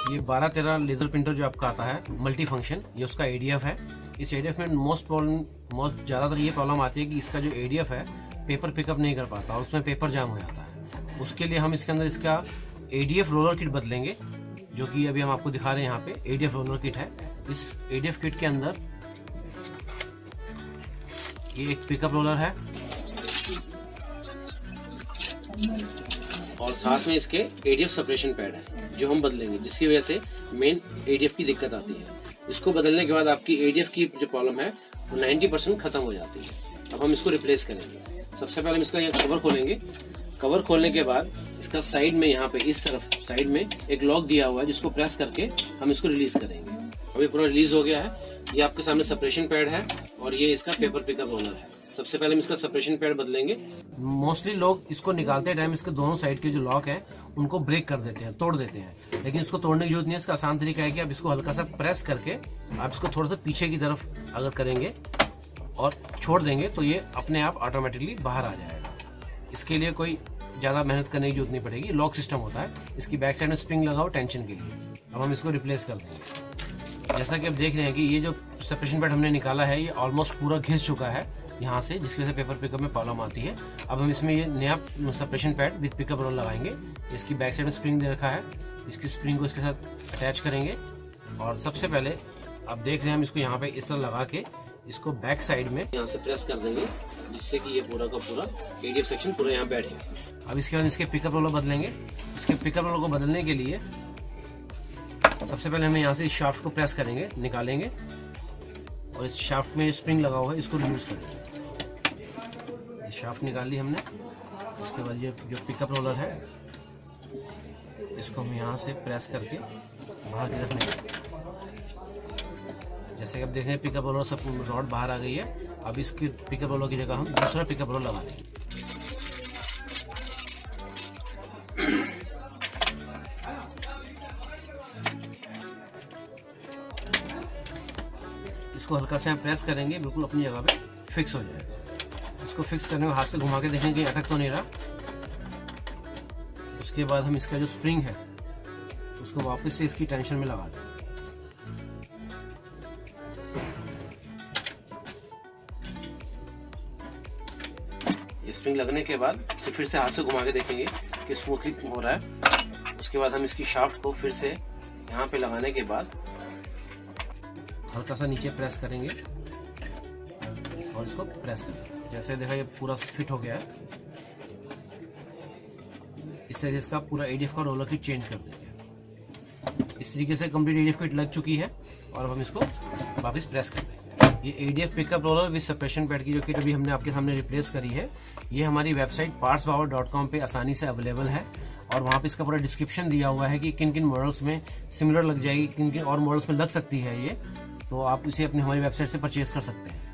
ये 12-13 laser printer जो आपका आता है मल्टी फंक्शन, ये उसका एडीएफ है। इस एडीएफ में मोस्ट ज़्यादातर ये प्रॉब्लम आती है कि इसका जो एडीएफ है पेपर पिकअप नहीं कर पाता और उसमें पेपर जाम हो जाता है। उसके लिए हम इसके अंदर इसका एडीएफ रोलर किट बदलेंगे, जो कि अभी हम आपको दिखा रहे हैं। यहाँ पे एडीएफ रोलर किट है। इस एडीएफ किट के अंदर ये एक पिकअप रोलर है और साथ में इसके एडीएफ सेपरेशन पैड है जो हम बदलेंगे, जिसकी वजह से मेन एडीएफ की दिक्कत आती है। इसको बदलने के बाद आपकी एडीएफ की जो प्रॉब्लम है वो 90% खत्म हो जाती है। अब हम इसको रिप्लेस करेंगे। सबसे पहले हम इसका ये कवर खोलेंगे। कवर खोलने के बाद इसका साइड में यहाँ पे इस तरफ साइड में एक लॉक दिया हुआ है, जिसको प्रेस करके हम इसको रिलीज करेंगे। अब ये पूरा रिलीज हो गया है। ये आपके सामने सेपरेशन पैड है और ये इसका पेपर पिकअप रोलर है। सबसे पहले हम इसका सेपरेशन पैड बदलेंगे। मोस्टली लोग इसको निकालते टाइम इसके दोनों साइड के जो लॉक है उनको ब्रेक कर देते हैं, तोड़ देते हैं, लेकिन इसको तोड़ने की जरूरत नहीं है। इसका आसान तरीका है कि आप इसको हल्का सा प्रेस करके आप इसको थोड़ा सा पीछे की तरफ अगर करेंगे और छोड़ देंगे तो ये अपने आप ऑटोमेटिकली बाहर आ जाएगा। इसके लिए कोई ज़्यादा मेहनत करने की जरूरत नहीं पड़ेगी। लॉक सिस्टम होता है। इसकी बैक साइड में स्प्रिंग लगाओ टेंशन के लिए। अब हम इसको रिप्लेस कर देंगे। जैसा कि आप देख रहे हैं कि ये जो सेपरेशन पैड हमने निकाला है ये ऑलमोस्ट पूरा घिस चुका है यहाँ से, जिसकी वजह से पेपर पिकअप में प्रॉब्लम आती है। अब हम इसमें ये नया separation pad with pickup roll लगाएंगे। इसकी बैक साइड में स्प्रिंग दे रखा है। इसकी स्प्रिंग को इसके साथ अटैच करेंगे और सबसे पहले आप देख रहे हैं हम इसको यहाँ पे इस तरह लगा के इसको बैक साइड में यहाँ से प्रेस कर देंगे, जिससे कि ये पूरा का पूरा एडीएफ सेक्शन पूरा यहाँ बैठे। अब इसके बाद इसके पिकअप रोलर बदलेंगे। इसके पिकअप रोलर को बदलने के लिए सबसे पहले हमें यहाँ से इस शाफ्ट को प्रेस करेंगे, निकालेंगे और इस शाफ्ट में स्प्रिंग लगा हुआ है इसको रिमूव करेंगे। शाफ्ट निकाल ली हमने। उसके बाद ये जो पिकअप रोलर है इसको हम यहाँ से प्रेस करके बाहर की तरफ निकालेंगे। जैसे कि आप देख रहे हैं पिकअप रोलर सब रॉड बाहर आ गई है। अब इसकी पिकअप रोलर की जगह हम दूसरा पिकअप रोलर लगा देंगे। इसको हल्का से हम प्रेस करेंगे, बिल्कुल अपनी जगह पे फिक्स हो जाएगा। इसको फिक्स करने में हाथ से घुमा के देखेंगे अटक तो नहीं रहा। उसके बाद हम इसका जो स्प्रिंग है उसको वापस से इसकी टेंशन में लगा देंगे। स्प्रिंग लगने के बाद इसे फिर से हाथ से घुमा के देखेंगे कि स्मूथली हो रहा है। उसके बाद हम इसकी शाफ्ट को फिर से यहाँ पे लगाने के बाद हल्का सा नीचे प्रेस करेंगे और इसको प्रेस करेंगे। जैसे देखा ये पूरा फिट हो गया है। इस तरह से इसका पूरा एडीएफ का रोलर किट चेंज कर देंगे। इस तरीके से कंप्लीट एडीएफ किट लग चुकी है और अब हम इसको वापस प्रेस कर देंगे। ये ADF pickup roller with separation pad की जो किट अभी हमने आपके सामने रिप्लेस करी है, ये हमारी वेबसाइट partsbaba.com पे आसानी से अवेलेबल है और वहाँ पे इसका पूरा डिस्क्रिप्शन दिया हुआ है कि किन किन मॉडल्स में सिमिलर लग जाएगी, किन किन और मॉडल्स में लग सकती है ये, तो आप इसे अपनी हमारी वेबसाइट से परचेज कर सकते हैं।